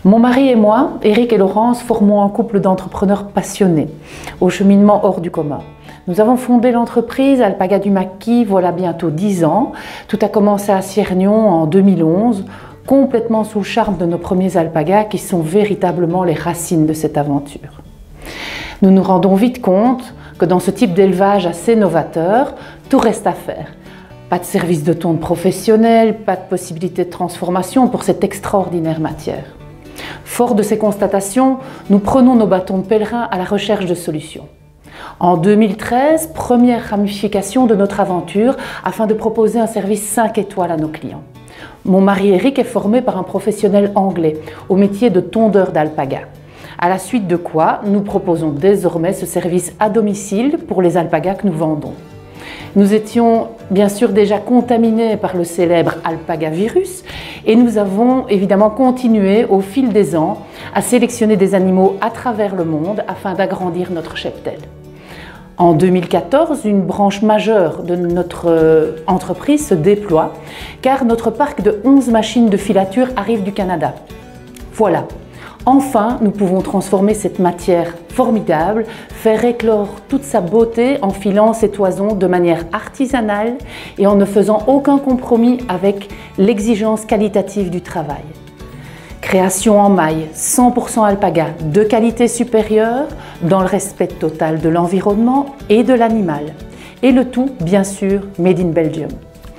Mon mari et moi, Eric et Laurence, formons un couple d'entrepreneurs passionnés, au cheminement hors du commun. Nous avons fondé l'entreprise Alpaga du Maquis voilà bientôt 10 ans. Tout a commencé à Ciernion en 2011, complètement sous le charme de nos premiers alpagas qui sont véritablement les racines de cette aventure. Nous nous rendons vite compte que dans ce type d'élevage assez novateur, tout reste à faire. Pas de service de tonte professionnel, pas de possibilité de transformation pour cette extraordinaire matière. Fort de ces constatations, nous prenons nos bâtons de pèlerin à la recherche de solutions. En 2013, première ramification de notre aventure afin de proposer un service 5 étoiles à nos clients. Mon mari Eric est formé par un professionnel anglais au métier de tondeur d'alpaga. À la suite de quoi, nous proposons désormais ce service à domicile pour les alpagas que nous vendons. Nous étions bien sûr déjà contaminés par le célèbre alpagavirus et nous avons évidemment continué au fil des ans à sélectionner des animaux à travers le monde afin d'agrandir notre cheptel. En 2014, une branche majeure de notre entreprise se déploie car notre parc de 11 machines de filature arrive du Canada. Voilà. Enfin, nous pouvons transformer cette matière formidable, faire éclore toute sa beauté en filant ces toisons de manière artisanale et en ne faisant aucun compromis avec l'exigence qualitative du travail. Création en maille, 100% alpaga, de qualité supérieure, dans le respect total de l'environnement et de l'animal. Et le tout, bien sûr, made in Belgium.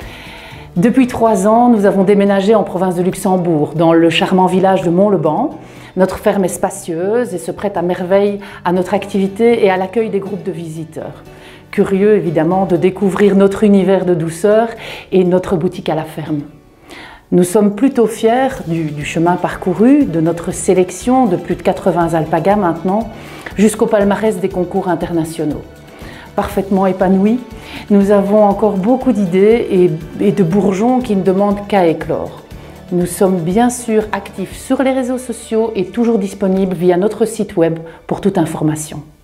Depuis 3 ans, nous avons déménagé en province de Luxembourg, dans le charmant village de Mont-le-Banc. Notre ferme est spacieuse et se prête à merveille à notre activité et à l'accueil des groupes de visiteurs. Curieux évidemment de découvrir notre univers de douceur et notre boutique à la ferme. Nous sommes plutôt fiers du chemin parcouru, de notre sélection de plus de 80 alpagas maintenant, jusqu'au palmarès des concours internationaux. Parfaitement épanouis, nous avons encore beaucoup d'idées et de bourgeons qui ne demandent qu'à éclore. Nous sommes bien sûr actifs sur les réseaux sociaux et toujours disponibles via notre site web pour toute information.